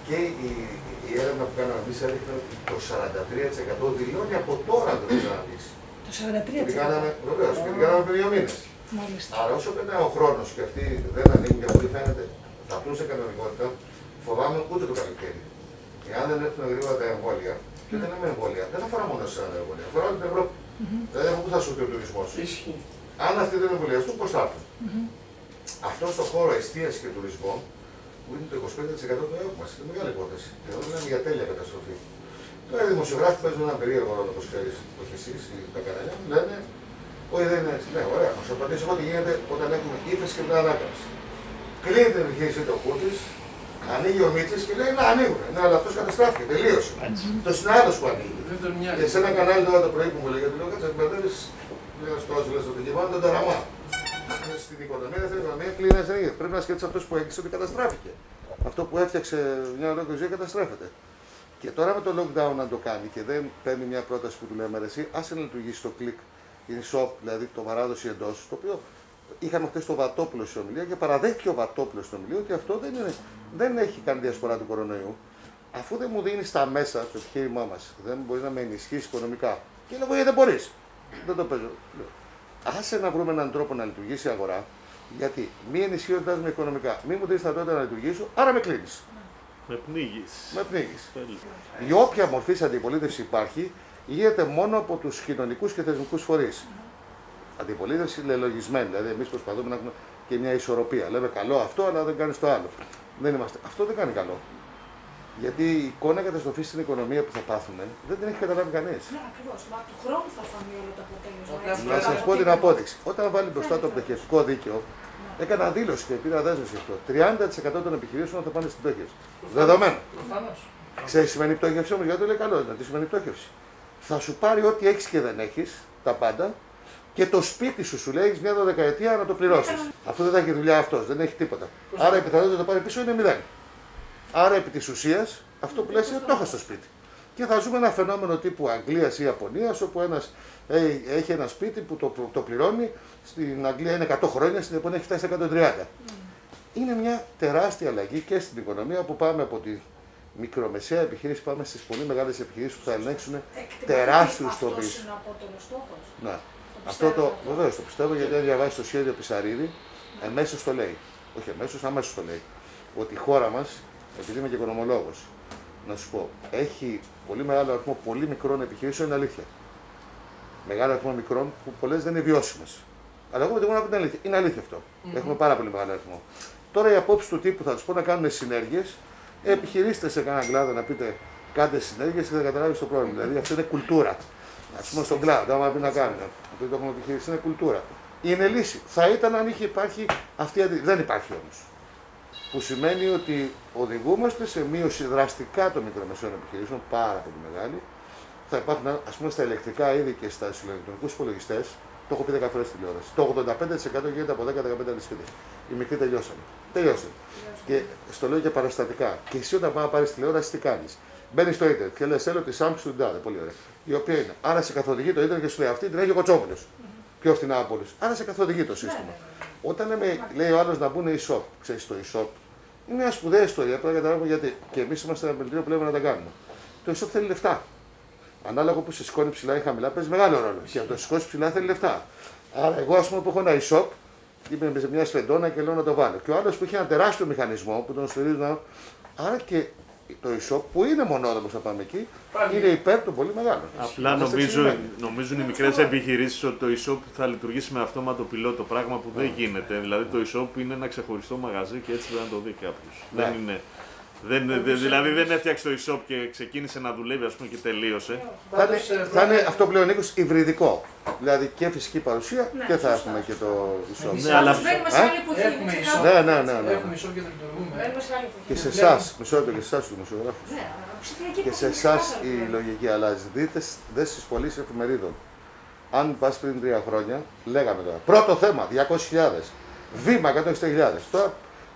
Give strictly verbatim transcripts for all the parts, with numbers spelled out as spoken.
Και η, η έρευνα που κάναμε εμείς έδειχνε ότι το σαράντα τρία τοις εκατό δηλώνει από τώρα να το ξαναδείξει. Το σαράντα τρία τοις εκατό. Βεβαίως, και την κάναμε πριν δύο μήνες. Μάλιστα. Άρα όσο περνάει ο χρόνος και αυτοί δεν ανοίγουν και από ό,τι φαίνεται θα πλούν σε κανονικότητα, φοβάμαι ούτε το καλοκαίρι. Εάν δεν έρθουν γρήγορα τα εμβόλια, και δεν είναι εμβόλια, δεν αφορά μόνο σε ένα εμβόλια, αφορά όλη την Ευρώπη. Mm-hmm. Δηλαδή από πού θα σωθεί ο τουρισμός. Αν αυτοί δεν εμβολιαστούν, πώς θα έρθουν. Mm-hmm. Αυτό στον χώρο εστίαση και τουρισμού, που είναι το είκοσι πέντε τοις εκατό του ΕΟΚ μας, είναι μεγάλη υπόθεση. Και εδώ μιλάμε για τέλεια καταστροφή. Τώρα οι δημοσιογράφοι παίζουν έναν περίεργο ρόλο, όπως ξέρεις, όχι εσείς, τα κανάλια, λένε, όχι δεν είναι έτσι. Ναι, ωραία, να σου απαντήσω εγώ τι γίνεται όταν έχουμε ύφεση και την ανάκαμψη. Κλείνει την επιχείρηση το Κούτης, ανοίγει ο Μίτσης και λέει να ανοίγουν. Ναι, αλλά αυτός καταστράφηκε, τελείωσε. Το είναι άλλος που ανοίγει. Και σε ένα κανάλι τώρα το πρωί που μου λέγεται, λέω κάτσε, μπερδεύεις, λέω στο όσο λες ότι γεμάτο τον ταραμά. Στην οικονομία, στην οικονομία κλείνει ένα ενέργεια. Πρέπει να σκέφτεσαι αυτό που έκλεισε ότι καταστράφηκε. Αυτό που έφτιαξε μια ολόκληρη ζωή καταστρέφεται. Και τώρα με το lockdown να το κάνει και δεν παίρνει μια πρόταση που του λέμε εσύ, άσε να λειτουργήσει το click in shop, δηλαδή το παράδοση εντός, το οποίο είχαμε χθε το Βατόπουλο στην ομιλία και παραδέχτηκε ο Βατόπουλο στην ομιλία ότι αυτό δεν, είναι, δεν έχει κάνει διασπορά του κορονοϊού. Αφού δεν μου δίνει τα μέσα το επιχείρημά μα, δεν μπορεί να με ενισχύσει οικονομικά. Και λέω γιατί δεν μπορεί. Δεν το παίζω. Άσε να βρούμε έναν τρόπο να λειτουργήσει η αγορά, γιατί μη ενισχύοντα με οικονομικά, μη μου δίνει τα τότε να λειτουργήσω, άρα με κλείνει. Με πνίγεις. Με πνίγεις. Η όποια μορφή αντιπολίτευση υπάρχει, γίνεται μόνο από τους κοινωνικούς και θεσμικούς φορείς. Αντιπολίτευση λελογισμένη, δηλαδή εμείς προσπαθούμε να έχουμε και μια ισορροπία. Λέμε καλό αυτό, αλλά δεν κάνει το άλλο. Δεν είμαστε. Αυτό δεν κάνει καλό. Γιατί η εικόνα καταστροφή στην οικονομία που θα πάθουμε δεν την έχει καταλάβει κανείς. Ναι, ακριβώς. Μα του χρόνου θα φανεί όλο το αποτέλεσμα. Να σας πω την απόδειξη. Όταν βάλει μπροστά το πτωχευτικό δίκαιο, έκανα δήλωση και πήρα δέσμευση αυτό. τριάντα τοις εκατό των επιχειρήσεων θα πάνε στην πτώχευση. Δεδομένο. Ξέρεις τι σημαίνει πτώχευση όμως, γιατί το λέει καλό, να τι σημαίνει πτώχευση. Θα σου πάρει ό,τι έχεις και δεν έχεις, τα πάντα, και το σπίτι σου σου λέει μια δωδεκαετία να το πληρώσεις. Αυτό δεν θα έχει δουλειά αυτός, δεν έχει τίποτα. Άρα η πιθανότητα να το πάρει πίσω είναι μηδέν. Άρα επί της ουσίας αυτό που λες είναι το έχω στο σπίτι. Και θα ζούμε ένα φαινόμενο τύπου Αγγλίας ή Ιαπωνίας, όπου ένας έχει ένα σπίτι που το, το πληρώνει, στην Αγγλία είναι εκατό χρόνια, στην Ιαπωνία έχει φτάσει εκατόν τριάντα. Mm. Είναι μια τεράστια αλλαγή και στην οικονομία που πάμε από τη μικρομεσαία επιχείρηση, πάμε στις πολύ μεγάλες επιχειρήσεις που θα ελέγξουν τεράστιους τομείς. Αυτό είναι απότερος στόχος. Ναι. Το αυτό το, βεβαίως το πιστεύω, γιατί αν διαβάσει το σχέδιο Πισαρίδη, εμέσως το λέει. Όχι εμέσως, αμέσως το λέει. Ότι η χώρα μας, επειδή είμαι και οικονομολόγος, να σου πω, έχει πολύ μεγάλο αριθμό πολύ μικρών επιχειρήσεων, είναι αλήθεια. Μεγάλο αριθμό μικρών που πολλές δεν είναι βιώσιμες. Αλλά εγώ με την την αλήθεια. Είναι αλήθεια αυτό. Mm-hmm. Έχουμε πάρα πολύ μεγάλο αριθμό. Τώρα οι απόψεις του τύπου θα του πω να κάνουν συνέργειες. Επιχειρήστε σε κανένα κλάδο να πείτε κάντε συνέργειες και θα καταλάβει το πρόβλημα. Mm-hmm. Δηλαδή αυτό είναι κουλτούρα. Α πούμε στον κλάδο, άμα πει να κάνουν. Αυτό το έχουμε επιχειρήσει είναι κουλτούρα. Είναι λύση. Θα ήταν αν είχε υπάρχει αυτή η αντί... Δεν υπάρχει όμως. Που σημαίνει ότι οδηγούμαστε σε μείωση δραστικά των μικρομεσαίων επιχειρήσεων, πάρα πολύ μεγάλη. Θα υπάρχουν, ας πούμε, στα ηλεκτρικά είδη και στα ηλεκτρονικούς υπολογιστές, το έχω πει δέκα φορές στη τηλεόραση. Το ογδόντα πέντε τοις εκατό γίνεται από δέκα με δεκαπέντε σπίτια. Οι μικροί τελειώσανε. Τελειώσανε. Και στο λέω και παραστατικά. Και εσύ όταν πάει να πάρει τηλεόραση, τι κάνει. Μπαίνει στο ίντερνετ και λε: Θέλω τη Samsung του Ντάδε. Πολύ ωραία. Η οποία είναι. Άρα σε καθοδηγεί το ίντερνετ και σου λέει: Αυτή την έχει ο Κοτσόπουλο. Mm-hmm. Πιο φθηνά από όλους. Άρα σε καθοδηγεί το σύστημα. Yeah. Όταν λέμε, λέει ο άλλο να μπουν e-shop, ξέρει το e-shop, είναι μια σπουδαία ιστορία. Πρέπει να καταλάβουμε γιατί. Και εμεί είμαστε ένα πελτίο που λέμε να τα κάνουμε. Το e-shop θέλει λεφτά. Ανάλογα που σε σηκώνει ψηλά ή χαμηλά, παίζει μεγάλο ρόλο. Και αν το σηκώσει ψηλά θέλει λεφτά. Άρα, εγώ α πούμε που έχω ένα e-shop, είμαι σε μια σφεντόνα και λέω να το βάλω. Και ο άλλο που έχει ένα τεράστιο μηχανισμό που τον στηρίζει να. Άρα και το e-shop που είναι μονόδομος να πάμε εκεί, Πάλι. είναι υπέρ του πολύ μεγάλο. Απλά νομίζω, νομίζουν οι μικρές επιχειρήσεις ότι το e-shop θα λειτουργήσει με αυτόματο πιλότο, πράγμα που δεν γίνεται. Δηλαδή το e-shop είναι ένα ξεχωριστό μαγαζί και έτσι πρέπει να το δει κάποιος. Ναι. Δεν είναι. Δεν, δε, δηλαδή δεν έφτιαξε το e-shop και ξεκίνησε να δουλεύει ας πούμε, και τελείωσε. Θα είναι, θα είναι αυτό που λέει ο Νίκος υβριδικό. Δηλαδή και φυσική παρουσία ναι, και θα σωστά. έχουμε και το e-shop. Ναι, αλλά μένουμε σε άλλη εποχή. Ναι, ναι, ναι, ναι. Έχουμε e-shop και το λειτουργούμε. Και σε εσάς, μισό λεπτό και σε εσάς του δημοσιογράφους. Και σε εσάς η λογική αλλάζει. Δείτε δε στις πωλήσεις εφημερίδων. Αν πας πριν τρία χρόνια, λέγαμε τώρα. Πρώτο θέμα, διακόσιες χιλιάδες. Βήμα, εκατόν εξήντα χιλιάδες. Τώρα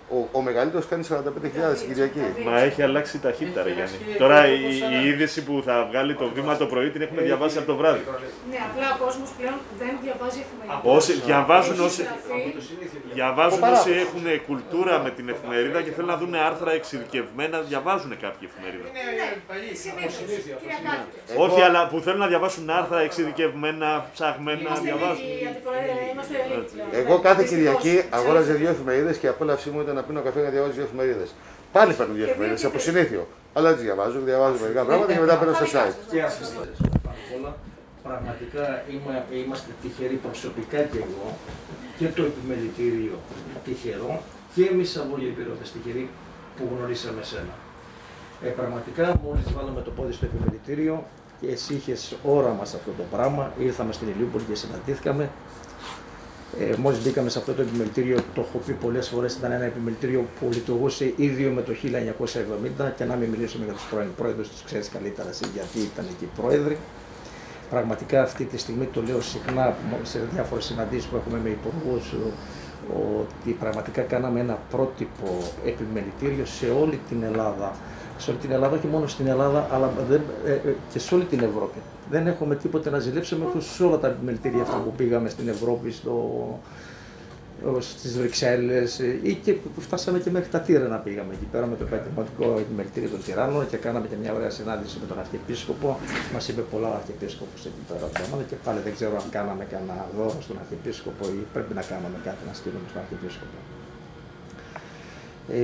Ο, ο μεγαλύτερος κάνει σαράντα πέντε χιλιάδες την Κυριακή. Μα έχει αλλάξει ταχύτητα, ρε Γιάννη. Τώρα η, η είδηση που θα βγάλει το βήμα το πρωί την έχουμε διαβάσει από το βράδυ. Ναι, απλά ο κόσμος πλέον δεν διαβάζει εφημερίδα. Όσοι διαβάζουν, όσοι, διαβάζουν όσοι έχουν κουλτούρα με την εφημερίδα και θέλουν να δουν άρθρα εξειδικευμένα, διαβάζουν κάποια εφημερίδα. Όχι, αλλά που θέλουν να διαβάσουν άρθρα εξειδικευμένα, ψαγμένα, διαβάζουν. Εγώ κάθε Κυριακή αγόραζα δύο εφημερίδες και η απόλαυσή μου ήταν να πίνω καφέ να διαβάζω δύο εφημερίδες. Πάλι παίρνω δύο εφημερίδες από συνήθειο. Αλλά τις διαβάζω, διαβάζω μερικά πράγματα και μετά παίρνω στο site. Πραγματικά είμαστε τυχεροί προσωπικά και εγώ και το επιμελητήριο τυχερό και εμείς σαν βολιοπηρώτες τυχεροί που γνωρίσαμε εσένα. Ε, πραγματικά μόλις βάλαμε το πόδι στο επιμελητήριο και εσύ είχες όραμα σε αυτό το πράγμα, ήρθαμε στην Ηλιούπολη και συναντήθηκαμε. Ε, μόλις μπήκαμε σε αυτό το επιμελητήριο, το έχω πει πολλές φορές, ήταν ένα επιμελητήριο που λειτουργούσε ίδιο με το χίλια εννιακόσια εβδομήντα και να μην μιλήσουμε για τους πρώην πρόεδρους, τους ξέρεις καλύτερα εσύ γιατί ήταν εκεί πρόεδροι. Πραγματικά αυτή τη στιγμή το λέω συχνά σε διάφορες συναντήσεις που έχουμε με υπουργούς ότι πραγματικά κάναμε ένα πρότυπο επιμελητήριο σε όλη την Ελλάδα. Σε όλη την Ελλάδα, όχι μόνο στην Ελλάδα, αλλά δεν, ε, και σε όλη την Ευρώπη. Δεν έχουμε τίποτε να ζηλέψουμε σε όλα τα επιμελητήρια αυτά που πήγαμε στην Ευρώπη, στο, στις Βρυξέλλες ή και που φτάσαμε και μέχρι τα Τύρανα πήγαμε εκεί πέρα με το επαγγελματικό επιμελητήριο των Τυράννων και κάναμε και μια ωραία συνάντηση με τον Αρχιεπίσκοπο. Μας είπε πολλά ο Αρχιεπίσκοπος εκεί πέρα πράγματα και πάλι δεν ξέρω αν κάναμε κανένα δώρο στον Αρχιεπίσκοπο ή πρέπει να κάναμε κάτι να στείλουμε στον Αρχιεπίσκοπο. Ε,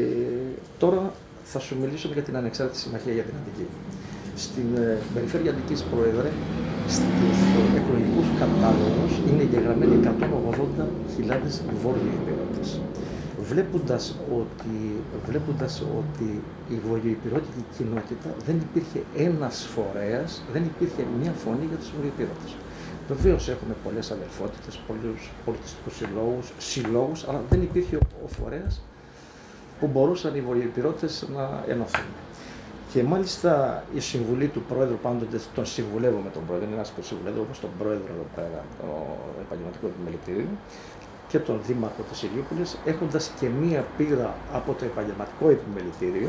τώρα θα σου μιλήσω για την Ανεξάρτητη Συμμαχία για την Αττική. Στην ε, Περιφέρεια Αττικής, Πρόεδρε, στους εκλογικούς κατάλογους είναι εγγεγραμμένοι εκατόν ογδόντα χιλιάδες βορειοϊπειρωτές. Βλέποντας ότι, βλέποντας ότι η βορειοϊπειρωτική κοινότητα δεν υπήρχε ένας φορέας, δεν υπήρχε μια φωνή για τους βορειοϊπειρωτές. Βεβαίως έχουμε πολλές αδελφότητες, πολλούς πολιτιστικούς συλλόγους, συλλόγους, αλλά δεν υπήρχε ο φορέας που μπορούσαν οι βορειοϊπειρωτές να ενωθούν. Και μάλιστα η συμβουλή του Πρόεδρου, πάντοτε τον συμβουλεύω με τον Πρόεδρο, είναι ένας που συμβουλεύω όπως τον Πρόεδρο εδώ πέρα, το Επαγγελματικό Επιμελητήριο και τον Δήμαρχο της Ηλιούπολης, έχοντας και μία πείρα από το Επαγγελματικό Επιμελητήριο,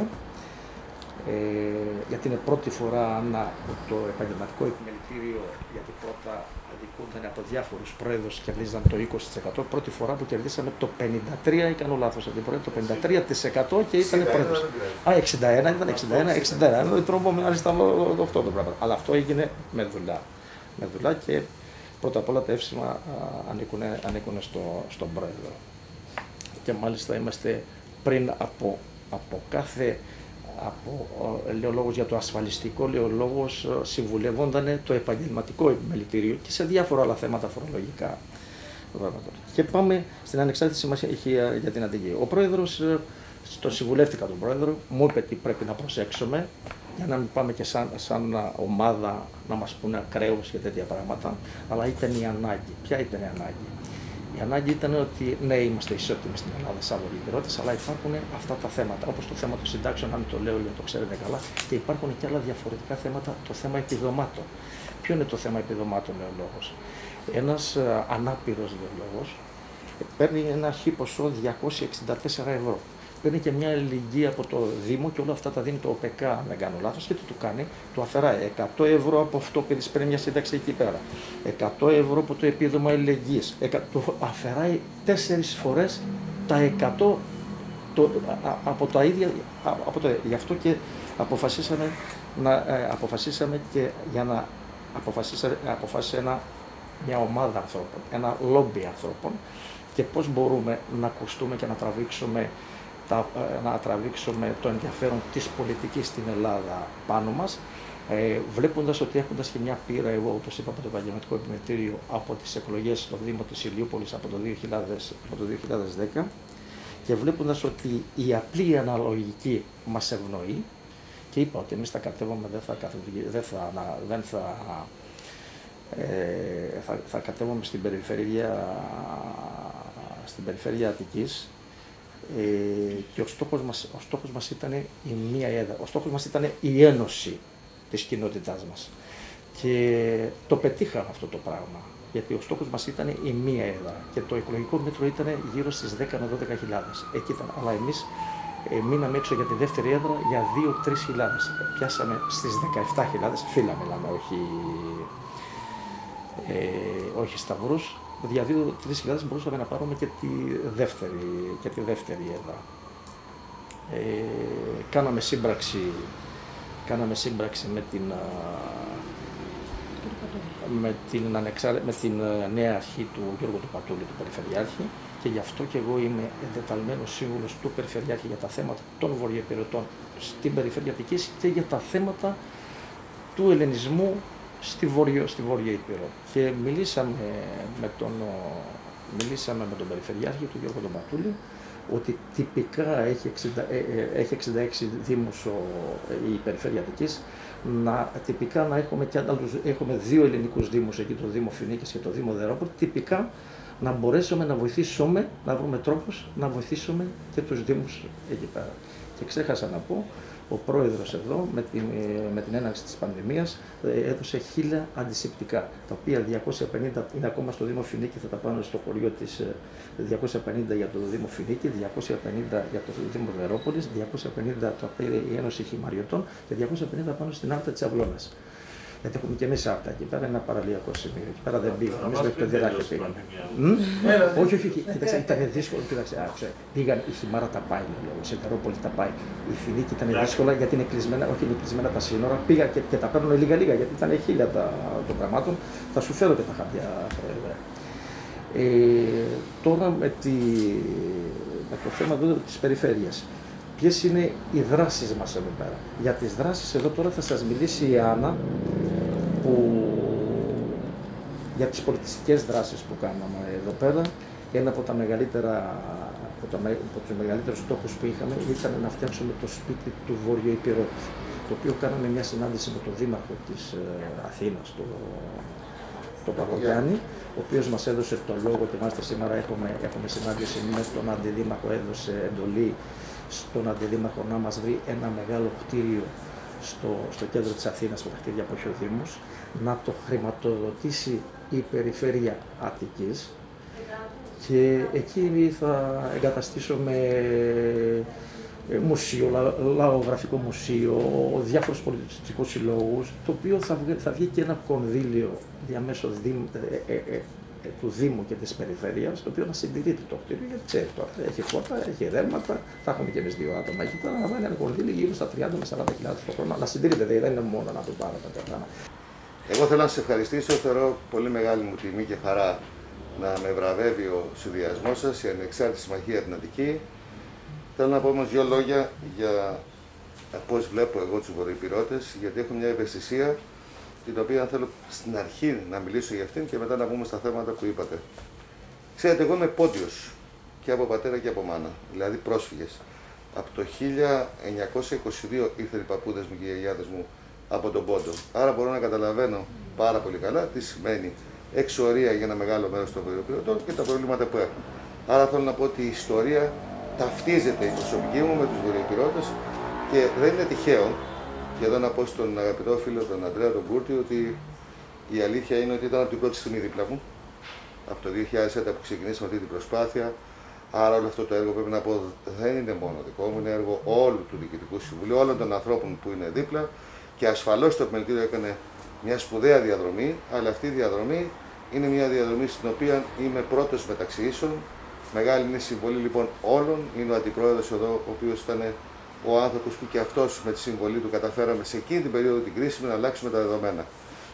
ε, γιατί είναι πρώτη φορά να το Επαγγελματικό Επιμελητήριο, γιατί πρώτα αδικούνταν από διάφορους πρόεδρους και κερδίζαν το είκοσι τοις εκατό. Πρώτη φορά που κερδίσαμε το πενήντα τρία ή κάνω λάθος, από την πρώτη το πενήντα τρία τοις εκατό και ήταν πρόεδρος. Α, εξήντα ένα ήταν, εξήντα ένα, εξήντα ένα. Δεν τρώμε μάλιστα αυτό το πράγμα. Αλλά αυτό έγινε με δουλειά. Με δουλειά και πρώτα απ' όλα τα εύσημα ανήκουν στο, στον πρόεδρο. Και μάλιστα είμαστε πριν από, από κάθε. Από, λέω λόγος για το ασφαλιστικό, λέω λόγος συμβουλεύονταν το επαγγελματικό επιμελητήριο και σε διάφορα άλλα θέματα φορολογικά. Και πάμε στην Ανεξάρτητη Συμμαχία για την Αττική. Ο πρόεδρος, τον συμβουλεύτηκα τον πρόεδρο, μου είπε τι πρέπει να προσέξουμε για να μην πάμε και σαν, σαν ομάδα να μας πούνε ακραίους και τέτοια πράγματα, αλλά ήταν η ανάγκη. Ποια ήταν η ανάγκη? Η ανάγκη ήταν ότι ναι, είμαστε ισότιμοι στην Ελλάδα σαν βορειοϊπειρωτές, αλλά υπάρχουν αυτά τα θέματα, όπως το θέμα των συντάξεων, αν το λέω, λέω, το ξέρετε καλά, και υπάρχουν και άλλα διαφορετικά θέματα, το θέμα επιδομάτων. Ποιο είναι το θέμα επιδομάτων, λέει ο λόγος? Ένας ανάπηρος, λέει ο λόγος, παίρνει ένα χ ποσό διακόσια εξήντα τέσσερα ευρώ. Παίρνει και μια ελληνική από το Δήμο και όλα αυτά τα δίνει το ΟΠΕΚΑ, αν δεν κάνω λάθος, και τι του κάνει? Του αφαιράει εκατό ευρώ από αυτό που παίρνει μια σύνταξη εκεί πέρα, εκατό ευρώ από το επίδομα αλληλεγγύης, του αφαιράει τέσσερις φορές τα εκατό το, α, από τα ίδια, από το, γι' αυτό και αποφασίσαμε, να, ε, αποφασίσαμε και για να αποφασίσαμε, αποφάσισε ένα, μια ομάδα ανθρώπων, ένα λόμπι ανθρώπων και πώς μπορούμε να ακουστούμε και να τραβήξουμε Τα, να τραβήξουμε το ενδιαφέρον της πολιτικής στην Ελλάδα πάνω μας, ε, βλέποντας ότι έχοντας και μια πείρα, εγώ όπως είπα από το Επαγγελματικό Επιμελητήριο από τις εκλογές στο Δήμο της Ηλιούπολης από το δύο χιλιάδες, από το δύο χιλιάδες δέκα και βλέποντας ότι η απλή αναλογική μας ευνοεί και είπα ότι εμείς θα κατέβουμε, δεν θα, δεν θα, δεν θα, ε, θα, θα κατέβουμε στην περιφέρεια, στην περιφέρεια Αττικής. Ε, και ο στόχος μας, ο στόχος μας ήταν η μία έδρα, ο στόχος μας ήταν η ένωση της κοινότητάς μας. Και το πετύχαμε αυτό το πράγμα. Γιατί ο στόχος μας ήταν η μία έδρα και το εκλογικό μέτρο ήταν γύρω στις δέκα με δώδεκα χιλιάδες. Εκεί ήταν. Αλλά εμείς ε, μείναμε έξω για τη δεύτερη έδρα για δύο με τρεις χιλιάδες. Πιάσαμε στις δεκαεπτά χιλιάδες, φύλλα μιλάμε, όχι, ε, όχι σταυρούς. Για δύο με τρεις χιλιάδες μπορούσαμε να πάρουμε και τη δεύτερη, και τη δεύτερη έδρα. Ε, κάναμε σύμπραξη, κάναμε σύμπραξη με την, με την, ανεξάρ... με την νέα αρχή του Γιώργου του Πατούλη, του Περιφερειάρχη, και γι' αυτό και εγώ είμαι εντεταλμένος σύμβουλος του Περιφερειάρχη για τα θέματα των βορειοϊπειρωτών στην Περιφερειατική και για τα θέματα του ελληνισμού στη Βόρειο, στη Βόρεια Ήπειρο. Και μιλήσαμε με τον, μιλήσαμε με τον Περιφερειάρχη, του Γιώργου τον Πατούλη, ότι τυπικά έχει εξήντα, ε, ε, έχει εξήντα έξι δήμους ο, η Περιφέρεια Αττικής, να, τυπικά να έχουμε, και άλλους, έχουμε δύο ελληνικούς δήμους εκεί, το Δήμο Φοινίκης και το Δήμο Δερόπολη, τυπικά να μπορέσουμε να βοηθήσουμε, να βρούμε τρόπους να βοηθήσουμε και τους δήμους εκεί πέρα. Και ξέχασα να πω, ο πρόεδρος εδώ με την, με την έναρξη της πανδημίας έδωσε χίλια αντισηπτικά, τα οποία διακόσια πενήντα είναι ακόμα στο Δήμο Φοινίκη, θα τα πάνε στο χωριό της, διακόσια πενήντα για το Δήμο Φοινίκη, διακόσια πενήντα για το Δήμο Βερόπολης, διακόσια πενήντα το πήρε η Ένωση Χημαριωτών και διακόσια πενήντα πάνω στην Άρτα της Αυλώνας. Γιατί έχουμε και εμείς Άρτα εκεί πέρα, ένα παραλιακό σημείο. Εκεί πέρα δεν πήγαμε. Εμείς μέχρι το Δεράκιο πήγαμε. Όχι, όχι, κοίταξε, ήταν δύσκολο. Κοίταξε, άκουσε. Πήγαν η Χιμάρα τα πάει, λέω, η Σιδερόπολη τα πάει. Η Φοινίκη ήταν δύσκολα γιατί είναι κλεισμένα, όχι είναι κλεισμένα τα σύνορα. Πήγα και, και τα παίρνουν λίγα-λίγα γιατί ήταν χίλια των πραγμάτων. Θα σου φέρω και τα χαρτιά, πρόεδρε. Ε, τώρα με, τη, με το θέμα εδώ της περιφέρειας. Ποιες είναι οι δράσεις μας εδώ πέρα. Για τις δράσεις εδώ τώρα θα σας μιλήσει η Άννα, που, για τις πολιτιστικές δράσεις που κάναμε εδώ πέρα. Ένα από, τα μεγαλύτερα, από, τα, από τους μεγαλύτερους στόχους που είχαμε ήταν να φτιάξουμε το σπίτι του Βορειοϊπειρώτη, το οποίο κάναμε μια συνάντηση με τον Δήμαρχο της ε, Αθήνας, το, το Παπαγιάννη, ο οποίος μας έδωσε το λόγο και μάλιστα σήμερα έχουμε, έχουμε συνάντηση με τον Αντιδήμαρχο, έδωσε εντολή στον Αντιδήμαρχο να μας βρει ένα μεγάλο κτίριο στο, στο κέντρο της Αθήνας, με τα κτίρια που έχει ο Δήμος, να το χρηματοδοτήσει η Περιφέρεια Αττικής και εκεί θα εγκαταστήσουμε μουσείο, λα, λαογραφικό μουσείο, διάφορους πολιτιστικούς συλλόγους, το οποίο θα βγει, θα βγει και ένα κονδύλιο διαμέσου Δήμου, ε, ε, ε, του Δήμου και της Περιφέρειας, το οποίο να συντηρείται το κτίριο, γιατί ξέρει τώρα, έχει φώτα, έχει ρεύματα, θα έχουμε και εμείς δύο άτομα εκεί τώρα, να βάλει ένα κονδύλι γύρω στα τριάντα με σαράντα χιλιάδες το χρόνο, να συντηρείται, δηλαδή δεν είναι μόνο να το πάρω τα τετρά. Εγώ θέλω να σας ευχαριστήσω, θεωρώ πολύ μεγάλη μου τιμή και χαρά να με βραβεύει ο συνδυασμός σας, η Ανεξάρτητη Συμμαχία την Αττική. Θέλω να πω όμως δύο λόγια για πώς βλέπω εγώ τους βορειοϊπειρωτές, γιατί έχω μια ευαισθησία την οποία θέλω στην αρχή να μιλήσω για αυτήν και μετά να βγούμε στα θέματα που είπατε. Ξέρετε, εγώ είμαι πόντιος και από πατέρα και από μάνα, δηλαδή πρόσφυγες. Από το χίλια εννιακόσια είκοσι δύο ήρθαν οι παππούδες μου και οι γιαγιάδες μου από τον Πόντο. Άρα μπορώ να καταλαβαίνω πάρα πολύ καλά τι σημαίνει εξορία για ένα μεγάλο μέρος των βορειοϊπειρωτών και τα προβλήματα που έχουν. Άρα θέλω να πω ότι η ιστορία ταυτίζεται η προσωπική μου με τους βορειοϊπειρωτές και δεν είναι τυχαίο. Και εδώ να πω στον αγαπητό φίλο τον Αντρέα τον Κούρτη ότι η αλήθεια είναι ότι ήταν από την πρώτη στιγμή δίπλα μου, από το δύο χιλιάδες έντεκα που ξεκινήσαμε αυτή την προσπάθεια. Άρα όλο αυτό το έργο πρέπει να πω δεν είναι μόνο δικό μου, είναι έργο όλου του Διοικητικού Συμβουλίου, όλων των ανθρώπων που είναι δίπλα και ασφαλώς το επιμελητήριο έκανε μια σπουδαία διαδρομή, αλλά αυτή η διαδρομή είναι μια διαδρομή στην οποία είμαι πρώτος μεταξύ ίσων. Μεγάλη είναι η συμβολή λοιπόν όλων, είναι ο αντιπρόεδρος εδώ, ο οποίος ήταν ο άνθρωπος που και αυτός με τη συμβολή του καταφέραμε σε εκείνη την περίοδο την κρίσιμη να αλλάξουμε τα δεδομένα.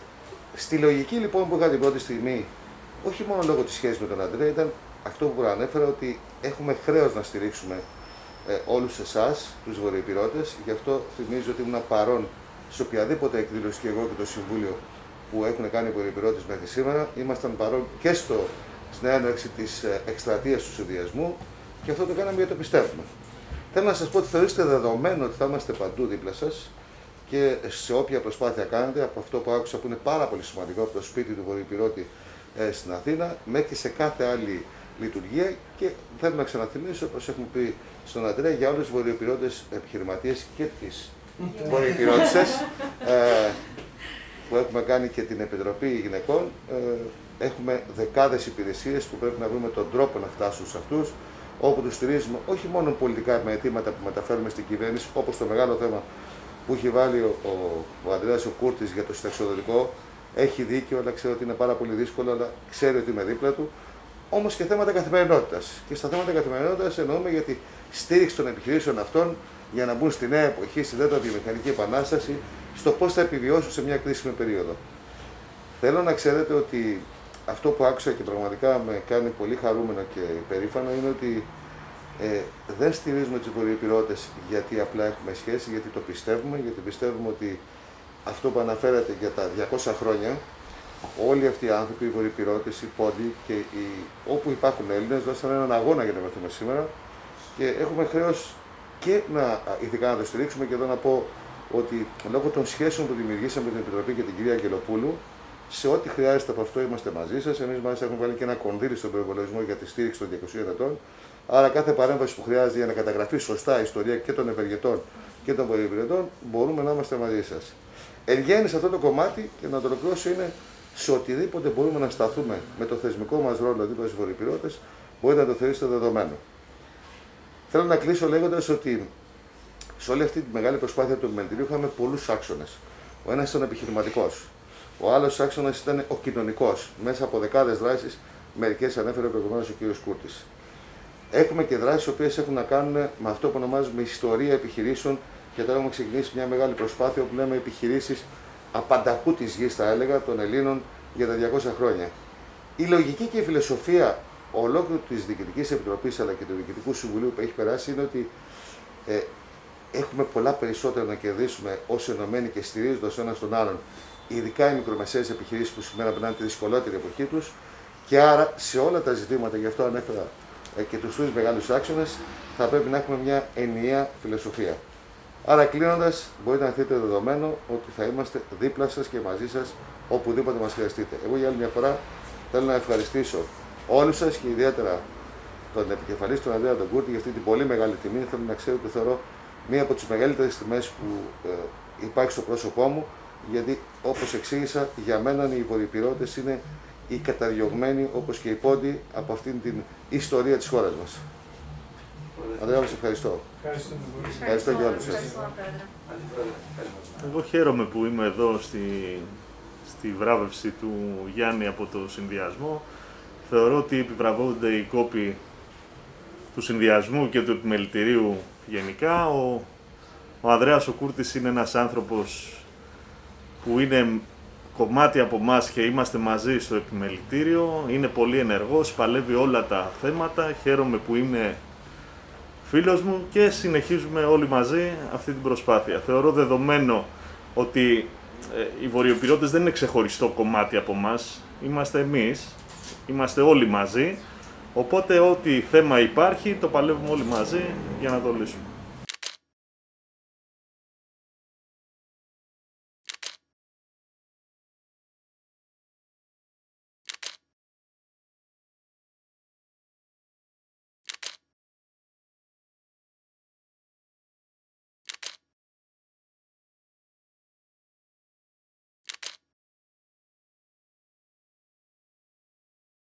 Στη λογική λοιπόν που είχα την πρώτη στιγμή, όχι μόνο λόγω της σχέσης με τον Αντρέα, ήταν αυτό που προανέφερα ότι έχουμε χρέος να στηρίξουμε ε, όλους εσάς, τους βορειοϊπειρωτές. Γι' αυτό θυμίζω ότι ήμουν παρόν σε οποιαδήποτε εκδήλωση και εγώ και το Συμβούλιο που έχουν κάνει οι βορειοϊπειρωτές μέχρι σήμερα. Ήμασταν παρόν και στο, στην έναρξη της ε, εκστρατείας του συνδυασμού και αυτό το κάναμε γιατί το πιστεύουμε. Θέλω να σας πω ότι θεωρήστε δεδομένο ότι θα είμαστε παντού δίπλα σας και σε όποια προσπάθεια κάνετε, από αυτό που άκουσα που είναι πάρα πολύ σημαντικό, από το σπίτι του βορειοϊπειρωτη ε, στην Αθήνα, μέχρι σε κάθε άλλη λειτουργία. Και θέλω να ξαναθυμίσω, όπως έχουμε πει στον Αντρέα, για όλους τους βορειοϊπειρωτές επιχειρηματίες και τις βορειοϊπειρώτισσες. Ε, που έχουμε κάνει και την Επιτροπή Γυναικών, ε, έχουμε δεκάδες υπηρεσίες που πρέπει να βρούμε τον τρόπο να φτάσουν σε αυτούς, όπου τους στηρίζουμε όχι μόνο πολιτικά με αιτήματα που μεταφέρουμε στην κυβέρνηση, όπως το μεγάλο θέμα που έχει βάλει ο, ο, ο Ανδρέας ο Κούρτης για το συνταξιοδοτικό. Έχει δίκιο, αλλά ξέρω ότι είναι πάρα πολύ δύσκολο, αλλά ξέρει ότι είμαι δίπλα του. Όμως και θέματα καθημερινότητας. Και στα θέματα καθημερινότητας εννοούμε για τη στήριξη των επιχειρήσεων αυτών για να μπουν στη νέα εποχή, στη τέταρτη βιομηχανική επανάσταση, στο πώς θα επιβιώσουν σε μια κρίσιμη περίοδο. Θέλω να ξέρετε ότι αυτό που άκουσα και πραγματικά με κάνει πολύ χαρούμενο και υπερήφανο είναι ότι ε, δεν στηρίζουμε τους βορειοϊπηρώτες γιατί απλά έχουμε σχέση, γιατί το πιστεύουμε, γιατί πιστεύουμε ότι αυτό που αναφέρατε για τα διακόσια χρόνια, όλοι αυτοί οι άνθρωποι, οι βορειοϊπηρώτες, οι πόντιοι και οι, όπου υπάρχουν Έλληνες, δώσαν έναν αγώνα για να βρεθούμε σήμερα και έχουμε χρέος και να, ειδικά να το στηρίξουμε. Και εδώ να πω ότι λόγω των σχέσεων που δημιουργήσαμε με την Επιτροπή και την κυρία Αγγελοπούλου, σε ό,τι χρειάζεται από αυτό είμαστε μαζί σας. Εμείς μάλιστα έχουμε βάλει και ένα κονδύλι στον προϋπολογισμό για τη στήριξη των διακοσίων ετών. Άρα κάθε παρέμβαση που χρειάζεται για να καταγραφεί σωστά η ιστορία και των ευεργετών και των βορειοϊπηρετών, μπορούμε να είμαστε μαζί σας. Εν γέννη σε αυτό το κομμάτι, και να το ολοκληρώσω, είναι σε οτιδήποτε μπορούμε να σταθούμε με το θεσμικό μας ρόλο δίπλα στους βορειοϊπηρώτες, μπορείτε να το θεωρήσετε δεδομένο. Θέλω να κλείσω λέγοντας ότι σε όλη αυτή τη μεγάλη προσπάθεια του επιμελητηρίου είχαμε πολλούς άξονες. Ο ένας ήταν επιχειρηματικός, ο άλλος άξονας ήταν ο κοινωνικός, μέσα από δεκάδες δράσεις, μερικές ανέφερε προηγουμένως ο κ. Κούρτης. Έχουμε και δράσεις οι οποίες έχουν να κάνουν με αυτό που ονομάζουμε ιστορία επιχειρήσεων. Και τώρα έχουμε ξεκινήσει μια μεγάλη προσπάθεια που λέμε επιχειρήσεις απανταχού της γης, θα έλεγα, των Ελλήνων για τα διακόσια χρόνια. Η λογική και η φιλοσοφία ολόκληρου της Διοικητικής Επιτροπής αλλά και του Διοικητικού Συμβουλίου που έχει περάσει είναι ότι ε, έχουμε πολλά περισσότερα να κερδίσουμε ως ενωμένοι και στηρίζοντας ο ένας τον άλλον, ειδικά οι μικρομεσαίες επιχειρήσεις που σήμερα περνάνε τη δυσκολότερη εποχή τους. Και άρα σε όλα τα ζητήματα, γι' αυτό ανέφερα ε, και τους τρεις μεγάλους άξονες, θα πρέπει να έχουμε μια ενιαία φιλοσοφία. Άρα, κλείνοντας, μπορείτε να θείτε δεδομένο ότι θα είμαστε δίπλα σας και μαζί σας οπουδήποτε μας χρειαστείτε. Εγώ για άλλη μια φορά θέλω να ευχαριστήσω όλους σας και ιδιαίτερα τον επικεφαλής, τον Ανδρέα τον Κούρτη, για αυτή την πολύ μεγάλη τιμή. Θέλω να ξέρω ότι θεωρώ μία από τις μεγαλύτερες τιμές που ε, υπάρχει στο πρόσωπό μου, γιατί όπως εξήγησα, για μένα οι βορειοϊπηρώτες είναι οι καταδιωγμένοι, όπως και οι πόντιοι, από αυτήν την ιστορία της χώρας μας. Ανδρέα, σας ευχαριστώ. Ευχαριστώ, ευχαριστώ και όλους σας. Εγώ χαίρομαι που είμαι εδώ στη, στη βράβευση του Γιάννη από το συνδυασμό. Θεωρώ ότι επιβραβεύονται οι κόποι του συνδυασμού και του επιμελητηρίου γενικά. Ο, ο Ανδρέας ο Κούρτης είναι ένας άνθρωπος που είναι κομμάτι από εμάς και είμαστε μαζί στο επιμελητήριο. Είναι πολύ ενεργός, παλεύει όλα τα θέματα. Χαίρομαι που είναι φίλος μου και συνεχίζουμε όλοι μαζί αυτή την προσπάθεια. Θεωρώ δεδομένο ότι ε, οι βορειοϊπηρώτες δεν είναι ξεχωριστό κομμάτι από εμάς. Είμαστε εμείς, είμαστε όλοι μαζί. Οπότε ό,τι θέμα υπάρχει το παλεύουμε όλοι μαζί για να το λύσουμε.